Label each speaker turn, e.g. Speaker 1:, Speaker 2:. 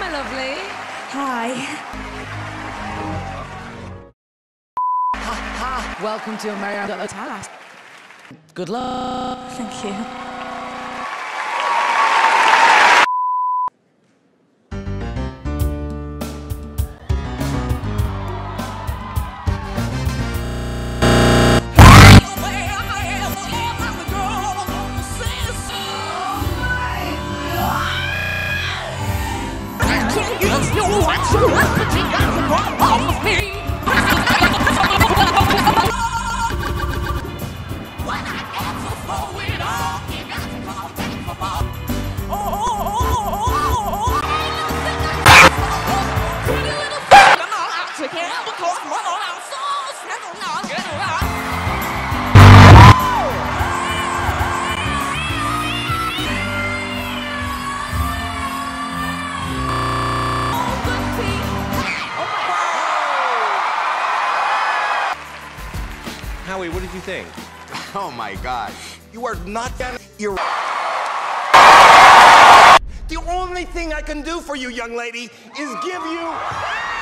Speaker 1: Hi, lovely.
Speaker 2: Hi.
Speaker 1: Welcome to America. Good luck.
Speaker 2: Thank you.
Speaker 3: Howie, what did you think?
Speaker 4: Oh my God. You are not that. You're. The only thing I can do for you, young lady, is give you